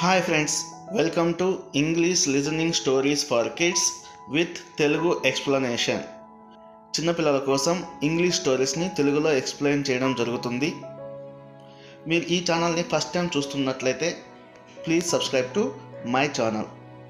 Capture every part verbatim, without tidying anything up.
Hi friends, welcome to English listening stories for kids with Telugu explanation. చిన్న పిల్లల కోసం English స్టోరీస్ని తెలుగులో explain చేయడం జరుగుతుంది. మీరు ఈ ఛానల్ని ఫస్ట్ టైం చూస్తున్నట్లయితే please subscribe to my channel.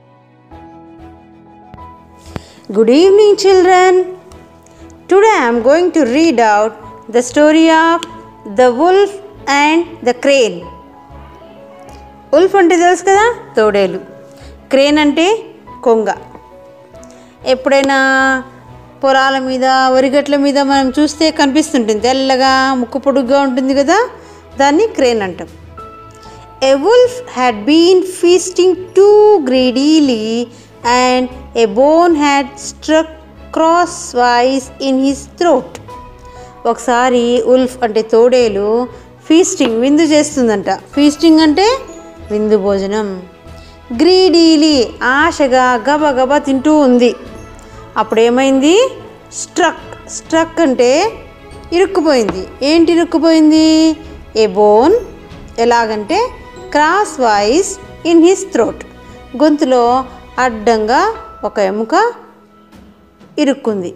Good evening children. Today I am going to read out the story of the wolf and the crane. Wolf అంటే తెలుసు కదా, తోడేలు. క్రేన్ అంటే కొంగ. ఎప్పుడైనా పొలాల మీద వరిగట్ల మీద మనం చూస్తే కనిపిస్తుంటుంది, తెల్లగా ముక్కు పొడుగ్గా ఉంటుంది కదా, దాన్ని క్రేన్ అంటాం. A wolf had been feasting too greedily and a bone had struck crosswise in his throat. ఒకసారి ఉల్ఫ్ అంటే తోడేలు ఫీస్టింగ్ విందు చేస్తుందంట. ఫీస్టింగ్ అంటే విందు భోజనం. గ్రీడీలీ ఆశగా గబగబా తింటూ ఉంది. అప్పుడేమైంది? స్ట్రక్. స్ట్రక్ అంటే ఇరుక్కుపోయింది. ఏంటి ఇరుక్కుపోయింది? A bone. ఎలాగంటే crosswise in his throat. గొంతులో అడ్డంగా ఒక ఎముక ఇరుక్కుంది.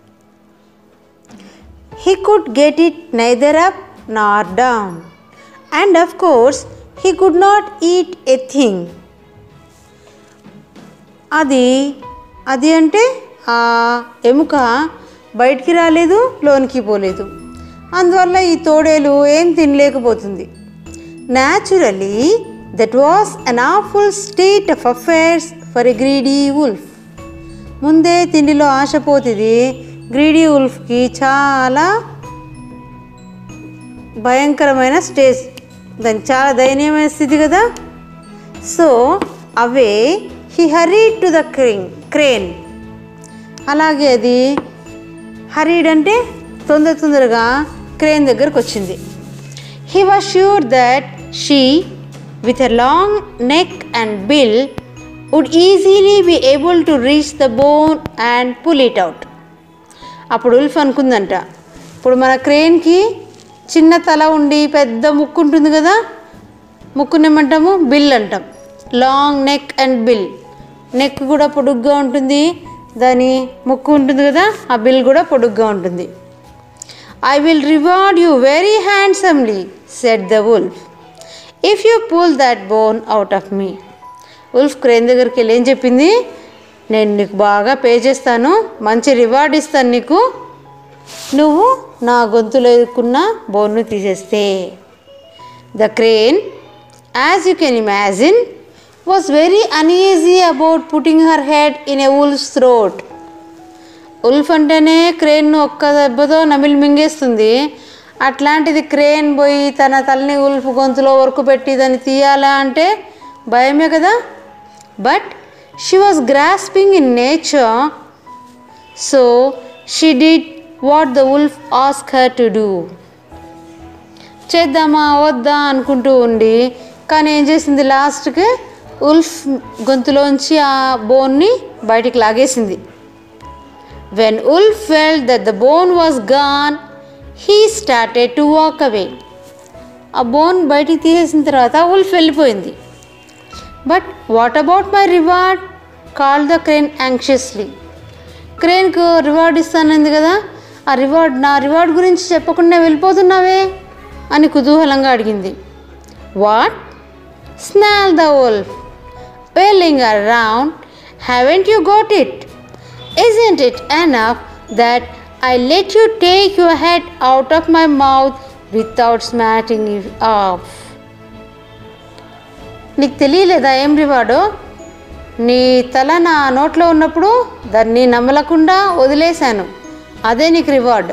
He could get it neither up nor down, and of course he could not eat a thing. అది అది అంటే ఆ ఎముక బయటికి రాలేదు, లోనికి పోలేదు. అందువల్ల ఈ తోడేలు ఏం తినలేకపోతుంది. Naturally that was an awful state of affairs for a greedy wolf. ముందే తిండిలో ఆశపోతుంది గ్రీడీ ఉల్ఫ్కి చాలా భయంకరమైన స్టేజ్, దానికి చాలా దయనీయమైన స్థితి కదా. So away he hurried to the crane crane అలాగే అది హరీడ్ అంటే తొందర తొందరగా క్రేన్ దగ్గరకు వచ్చింది. He was sure that she with a long neck and bill would easily be able to reach the bone and pull it out. అప్పుడు wolf అనుకుందంట, ఇప్పుడు మన క్రేన్కి చిన్న తల ఉండి పెద్ద ముక్కు ఉంటుంది కదా, ముక్కుని ఏమంటాము? బిల్ అంటాం. Long neck and bill. Neck కూడా పొడుగ్గా ఉంటుంది, దాని ముక్కు ఉంటుంది కదా, ఆ బిల్ కూడా పొడుగ్గా ఉంటుంది. I will reward you very handsomely said the wolf if you pull that bone out of me. Wolf crane దగ్గరికి వెళ్ళి ఏం చెప్పింది? నేను నీకు బాగా పే చేస్తాను, మంచి రివార్డ్ ఇస్తాను నీకు, నువ్వు నా గొంతులో ఎదుర్కొన్న బోన్ను తీసేస్తే. The crane, as you can imagine, was very uneasy about putting her head in a wolf's throat. Wolf అంటేనే క్రేన్ను ఒక్క దెబ్బతో నమిలి మింగేస్తుంది. అట్లాంటిది క్రేన్ పోయి తన తలని ఉల్ఫ్ గొంతులో వరకు పెట్టి దాన్ని తీయాలా అంటే భయమే కదా. But she was grasping in nature, so she did what the wolf asked her to do. చేద్దామా వద్దా అనుకుంటూ ఉండి, కానీ ఏం చేసింది? లాస్ట్కి ఉల్ఫ్ గొంతులోంచి ఆ బోన్ని బయటికి లాగేసింది. When Wolf felt that the bone was gone, he started to walk away. ఆ బోన్ బయటికి తీసేసిన తర్వాత ఉల్ఫ్ వెళ్ళిపోయింది. But what about my reward? Call the crane anxiously. క్రేన్కు రివార్డ్ ఇస్తానంది కదా, ఆ రివార్డ్, నా రివార్డ్ గురించి చెప్పకుండా వెళ్ళిపోతున్నావే అని కుతూహలంగా అడిగింది. What? Snarl the wolf, paling around. Haven't you got it? Isn't it enough that I let you take your head out of my mouth without snapping it off. నీకు తెలియలేదా ఏం రివార్డో? నీ తల నా నోట్లో ఉన్నప్పుడు దాన్ని నమ్మలకుండా వదిలేశాను, అదే నీకు రివార్డ్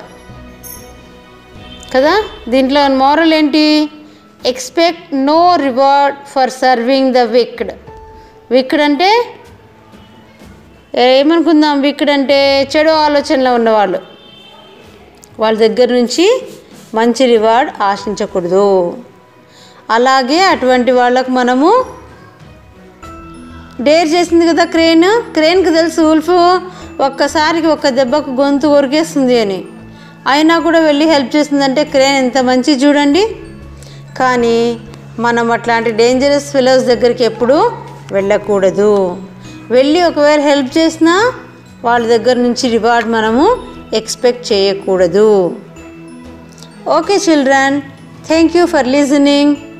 కదా. దీంట్లో మోరల్ ఏంటి? Expect no reward for serving the wicked. Wicked అంటే ఏమనుకుందాం? విక్డ్ అంటే చెడు ఆలోచనలో ఉన్నవాళ్ళు, వాళ్ళ దగ్గర నుంచి మంచి రివార్డ్ ఆశించకూడదు. అలాగే అటువంటి వాళ్ళకు మనము డేర్ చేసింది కదా క్రేన్. క్రేన్కి తెలుసు ఉల్ఫ్ ఒక్కసారికి ఒక్క దెబ్బకు గొంతు కొరికేస్తుంది అని, అయినా కూడా వెళ్ళి హెల్ప్ చేస్తుందంటే క్రేన్ ఎంత మంచి చూడండి. కానీ మనం అట్లాంటి డేంజరస్ ఫెలోస్ దగ్గరికి ఎప్పుడు వెళ్ళకూడదు. వెళ్ళి ఒకవేళ హెల్ప్ చేసినా వాళ్ళ దగ్గర నుంచి రివార్డ్ మనము ఎక్స్పెక్ట్ చేయకూడదు. Okay children, thank you for listening.